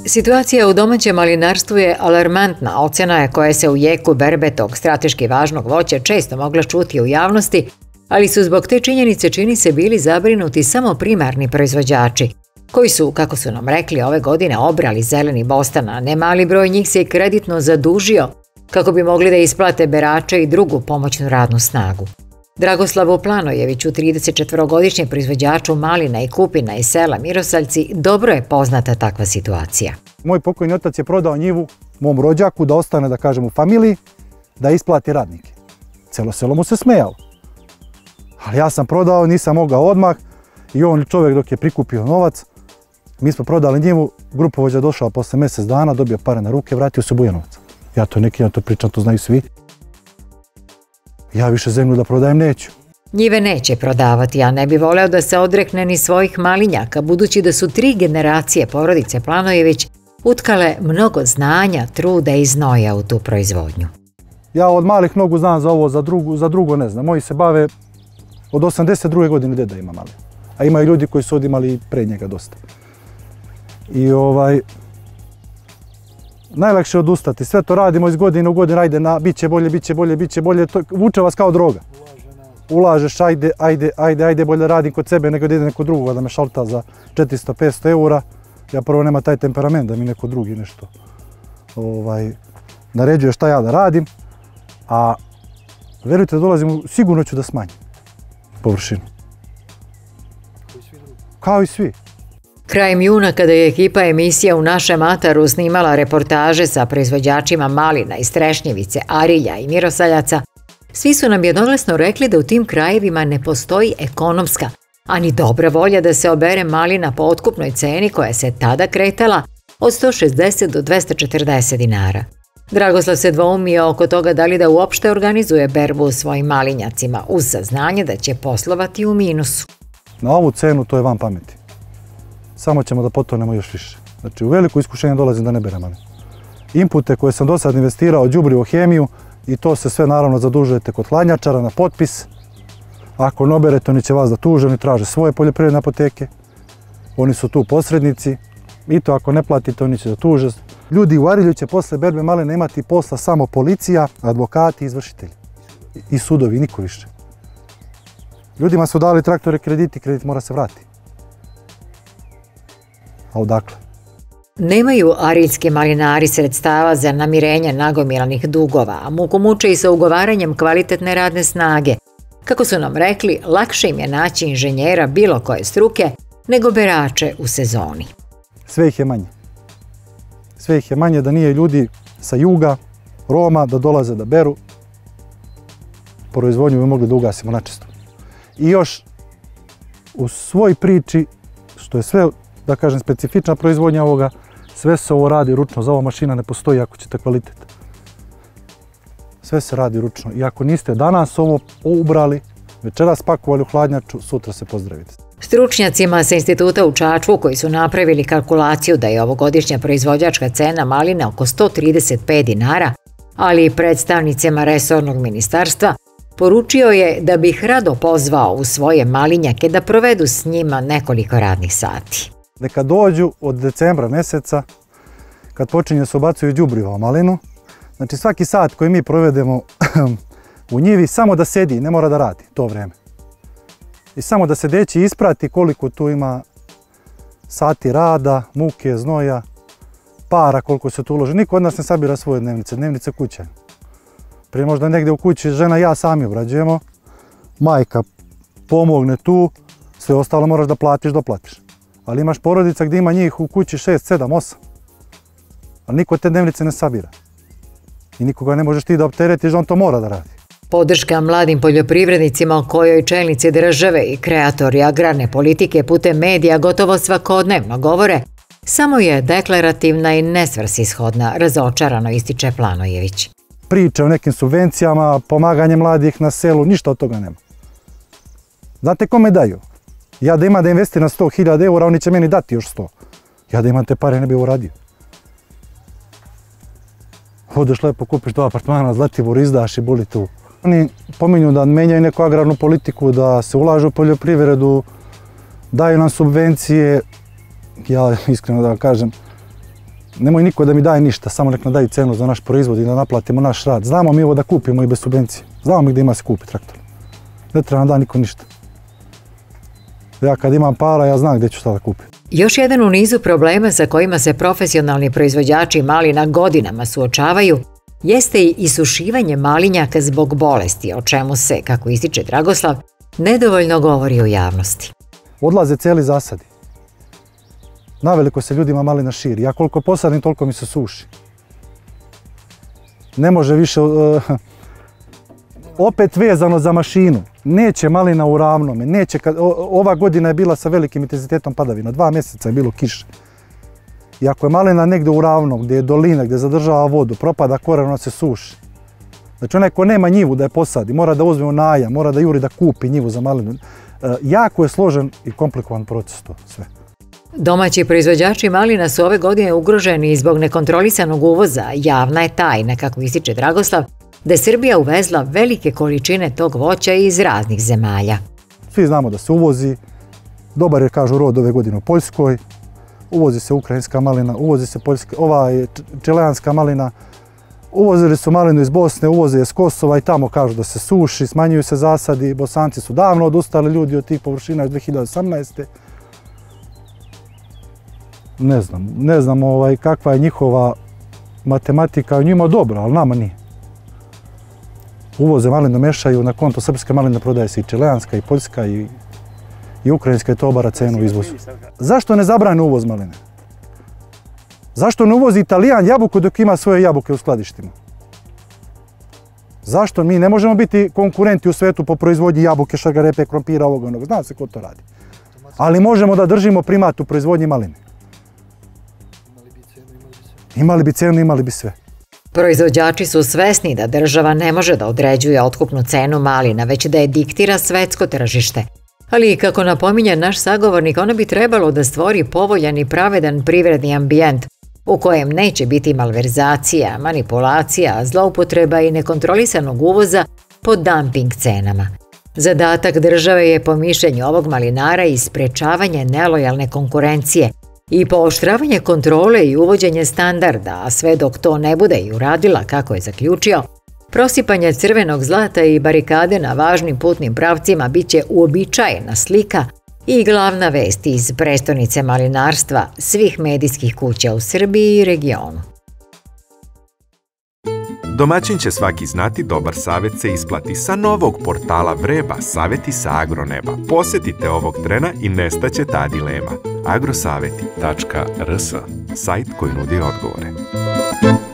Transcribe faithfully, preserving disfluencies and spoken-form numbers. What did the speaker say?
Situacija u domaćem malinarstvu je alarmantna. Ocena je koja se u jeku berbe tog strateški važnog voća često mogla čuti u javnosti, ali su zbog te činjenice čini se bili zabrinuti samo primarni proizvođači, koji su, kako su nam rekli, ove godine obrali zeleni bostan, a nemali broj njih se kreditno zadužio kako bi mogli da isplate berače i drugu pomoćnu radnu snagu. Dragoslavu Planojeviću, tridesetčetvorogodišnjem proizvođaču malina i kupina iz sela Mirosaljci, dobro je poznata takva situacija. Moj pokojni otac je prodao njivu mom rođaku da ostane, da kažem, u familiji, da isplati radnike. Celo selo mu se smejalo. Ali ja sam prodao, nisam mogao odmah i on čovjek dok je prikupio novac, mi smo prodali njivu, grupovođa došao posle mjesec dana, dobio pare na ruke, vratio se Bujanovac. Ja to neki, ja to pričam, to znaju svi. Ja više zemlju da prodajem neću. Njive neće prodavati, a ne bi voleo da se odrekne ni svojih malinjaka, budući da su tri generacije porodice Planojević utkale mnogo znanja, truda i znoja u tu proizvodnju. Ja od malih nogu znam za ovo, za drugo, za drugo ne znam. Moji se bave od osamdeset druge godine deda ima mali. A ima i ljudi koji su odimali pre njega dosta. I ovaj... Najlakše je odustati. Sve to radimo iz godine u godinu, ajde, na, bit će bolje, bit će bolje, bit će bolje. To vuče vas kao droga. Ulažeš, ajde, ajde, ajde, ajde, bolje radim kod sebe nego da ide neko drugo da me šalta za četiristo petsto eura. Ja prvo nema taj temperament da mi neko drugi nešto ovaj, naređuje šta ja da radim. A verujte da dolazim, sigurno ću da smanjim površinu. Kao i svi. Krajem juna, kada je ekipa emisija U našem ataru snimala reportaže sa proizvođačima malina iz Trešnjevice, Arilja i Mirosaljaca, svi su nam jednoglasno rekli da u tim krajevima ne postoji ekonomska, ani dobra volja da se obere malina po otkupnoj ceni koja se tada kretala od sto šezdeset do dvesta četrdeset dinara. Dragoslav se dvoumio oko toga da li da uopšte organizuje berbu u svojim malinjacima, uz saznanje da će poslovati u minusu. Na ovu cenu to je van pameti. Samo ćemo da potonemo još više. Znači, u veliko iskušenje dolazim da ne berem malinu. Inpute koje sam do sad investirao, đubrivo, hemiju, i to se sve naravno zadužujete kod hladnjačara na potpis. Ako ne oberete, oni će vas da tuže, oni traže svoje poljoprivredne apoteke. Oni su tu posrednici. I to ako ne platite, oni će da tuže. Ljudi u Arilju će posle berbe maline imati posla samo policija, advokati i izvršitelji. I sudovi, niko više. Ljudima su dali traktore krediti, kredit mora se vratiti. A odakle? Nemaju ariljski malinari sredstava za namirenje nagomilanih dugova, a muku muče i sa ugovaranjem kvalitetne radne snage. Kako su nam rekli, lakše im je naći inženjera bilo koje struke nego berače u sezoni. Sve ih je manje. Sve ih je manje da nije ljudi sa juga, Roma, da dolaze da beru. Proizvodnju bi mogli da ugasimo načisto. I još u svoj priči, što je sve, da kažem, specifična proizvodnja ovoga, sve se ovo radi ručno, za ova mašina ne postoji ako ćete kvalitet. Sve se radi ručno i ako niste danas ovo ubrali, večeras pakovali u hladnjaču, sutra se pozdravite. Stručnjacima sa instituta u Čačku, koji su napravili kalkulaciju da je ovogodišnja proizvođačka cena maline oko sto trideset pet dinara, ali i predstavnicima resornog ministarstva, poručio je da bi ih rado pozvao u svoje malinjake da provedu s njima nekoliko radnih sati. Neka dođu od decembra mjeseca, kad počinje se ubacuju đubriva u malinu, znači svaki sat koji mi provedemo u njivi, samo da sedi, ne mora da radi to vreme. I samo da sedeći isprati koliko tu ima sati rada, muke, znoja, para koliko se tu uloži. Niko od nas ne sabira svoje dnevnice, dnevnice kuće. Prije možda negdje u kući žena i ja sami obrađujemo, majka pomogne tu, sve ostalo moraš da platiš, doplatiš. Ali imaš porodica gdje ima njih u kući šest, sedam, osam. Ali niko te dnevnice ne sabira. I nikoga ne možeš ti da opteretiš, on to mora da radi. Podrška mladim poljoprivrednicima o kojoj čelnici države i kreatori agrarne politike putem medija gotovo svakodnevno govore, samo je deklarativna i nesvrsishodna, razočarano ističe Planojević. Priče o nekim subvencijama, pomaganje mladih na selu, ništa od toga nema. Znate kome daju? Ja da ima da investiram sto hiljada eura, oni će meni dati još sto. Ja da imam te pare, ne bi uradio. Odeš lepo, kupiš dva apartmana, Zlatiboru, izdaš i boli tu. Oni pominju da menjaju neku agrarnu politiku, da se ulažu u poljoprivredu, daju nam subvencije. Ja iskreno da vam kažem, Nemoj niko da mi daje ništa, samo nek nam daju cenu za naš proizvod i da naplatimo naš rad. Znamo mi ovo da kupimo i bez subvencije. Znamo mi gdje ima se kupi traktor. Ne treba nam da niko ništa. Ja kad imam para, ja znam gdje ću šta da kupim. Još jedan u nizu problema sa kojima se profesionalni proizvođači malina godinama suočavaju jeste i isušivanje malinjaka zbog bolesti, o čemu se, kako ističe Dragoslav, nedovoljno govori u javnosti. Odlaze cijeli zasadi. Naveliko se ljudima malina širi. Ja koliko posadim, toliko mi se suši. Ne može više... Uh, opet vezano za mašinu. Neće malina u ravnome. Neće kad, o, ova godina je bila sa velikim intenzitetom padavina. Dva mjeseca je bilo kiše. I ako je malina negdje u ravnom, gdje je dolina, gdje zadržava vodu, propada koren, ona se suši. Znači onaj ko nema njivu da je posadi, mora da uzme u najam, mora da juri da kupi njivu za malinu. Uh, jako je složen i komplikovan proces to sve. Domaći proizvođači malina su ove godine ugroženi zbog nekontrolisanog uvoza. Javna je tajna, kako ističe Dragoslav, da je Srbija uvezla velike količine tog voća iz raznih zemalja. Svi znamo da se uvozi, dobar je, kažu, rod ove godine u Poljskoj, uvozi se ukrajinska malina, uvozi se poljska, ova je čileanska malina, uvozili su malinu iz Bosne, uvoze je s Kosova i tamo kažu da se suši, smanjuju se zasadi, Bosanci su davno odustali ljudi od tih površina iz dvije hiljade osamnaeste. Ne znam, ne znam ovaj, kakva je njihova matematika, njima dobro, ali nama nije. Uvoze malinu, mešaju, na konto srpske maline prodaje se i čileanska, i poljska, i, i ukrajinska, i to obara cenu u izvozu. Zašto ne zabrane uvoz maline? Zašto ne uvozi Italijan jabuku dok ima svoje jabuke u skladištima? Zašto mi ne možemo biti konkurenti u svetu po proizvodnji jabuke, šargarepe, krompira, ovoga onoga? Zna se ko to radi. Ali možemo da držimo primat u proizvodnji maline. Imali bi cenu, imali bi sve. Proizvođači su svesni da država ne može da određuje otkupnu cenu malina, već da je diktira svetsko tržište. Ali, kako napominje naš sagovornik, ono bi trebalo da stvori povoljan i pravedan privredni ambijent u kojem neće biti malverzacija, manipulacija, zloupotreba i nekontrolisanog uvoza po dumping cenama. Zadatak države je, po mišljenju ovog malinara, i sprečavanje nelojalne konkurencije i pooštravanje kontrole i uvođenje standarda, a sve dok to ne bude i uradila, kako je zaključio, prosipanje crvenog zlata i barikade na važnim putnim pravcima bit će uobičajena slika i glavna vest iz prestonice malinarstva svih medijskih kuća u Srbiji i regionu. Domaćin će svaki znati, dobar savjet se isplati. Sa novog portala Vreba, savjeti sa agroneba. Posjetite ovog trena i nestaće ta dilema. agrosaveti tačka r s, sajt koji nudi odgovore.